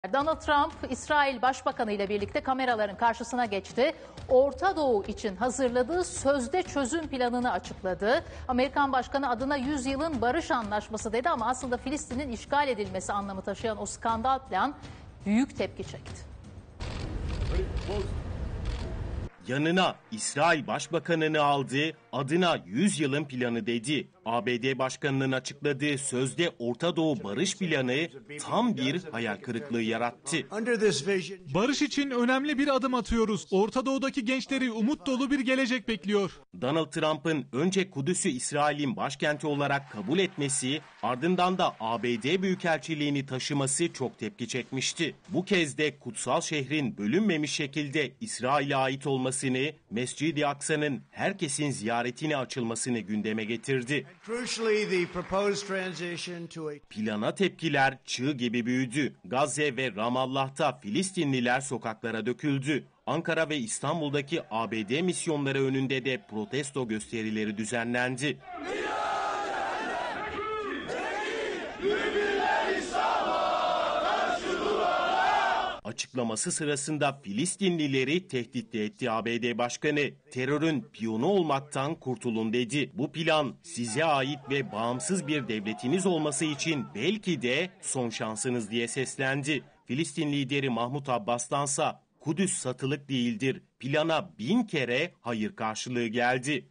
Donald Trump, İsrail Başbakanı ile birlikte kameraların karşısına geçti. Orta Doğu için hazırladığı sözde çözüm planını açıkladı. Amerikan Başkanı adına 100 yılın barış anlaşması dedi ama aslında Filistin'in işgal edilmesi anlamı taşıyan o skandal plan büyük tepki çekti. Yanına İsrail Başbakanını aldı, adına 100 yılın planı dedi. ABD Başkanı'nın açıkladığı sözde Orta Doğu barış planı tam bir hayal kırıklığı yarattı. Barış için önemli bir adım atıyoruz. Orta Doğu'daki gençleri umut dolu bir gelecek bekliyor. Donald Trump'ın önce Kudüs'ü İsrail'in başkenti olarak kabul etmesi, ardından da ABD Büyükelçiliğini taşıması çok tepki çekmişti. Bu kez de kutsal şehrin bölünmemiş şekilde İsrail'e ait olmasını, Mescid-i Aksa'nın herkesin ziyaretine açılmasını gündeme getirdi. Plana tepkiler çığ gibi büyüdü. Gazze ve Ramallah'ta Filistinliler sokaklara döküldü. Ankara ve İstanbul'daki ABD misyonları önünde de protesto gösterileri düzenlendi. Açıklaması sırasında Filistinlileri tehdit etti ABD Başkanı. Terörün piyonu olmaktan kurtulun dedi. Bu plan size ait ve bağımsız bir devletiniz olması için belki de son şansınız diye seslendi. Filistin lideri Mahmut Abbas'tansa Kudüs satılık değildir. Plana 1000 kere hayır karşılığı geldi.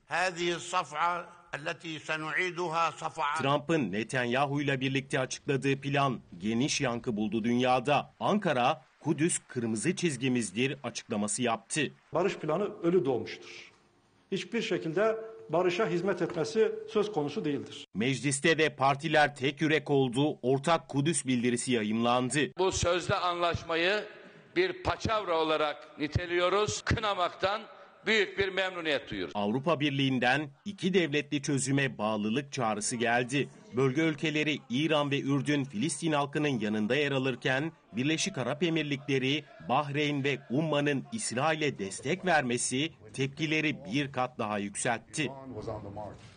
Trump'ın Netanyahu ile birlikte açıkladığı plan geniş yankı buldu dünyada. Ankara, Kudüs kırmızı çizgimizdir açıklaması yaptı. Barış planı ölü doğmuştur. Hiçbir şekilde barışa hizmet etmesi söz konusu değildir. Mecliste de partiler tek yürek oldu, ortak Kudüs bildirisi yayımlandı. Bu sözde anlaşmayı bir paçavra olarak niteliyoruz, kınamaktan büyük bir memnuniyet duyuyoruz. Avrupa Birliği'nden iki devletli çözüme bağlılık çağrısı geldi. Bölge ülkeleri İran ve Ürdün Filistin halkının yanında yer alırken Birleşik Arap Emirlikleri, Bahreyn ve Umman'ın İsrail'e destek vermesi tepkileri bir kat daha yükseltti.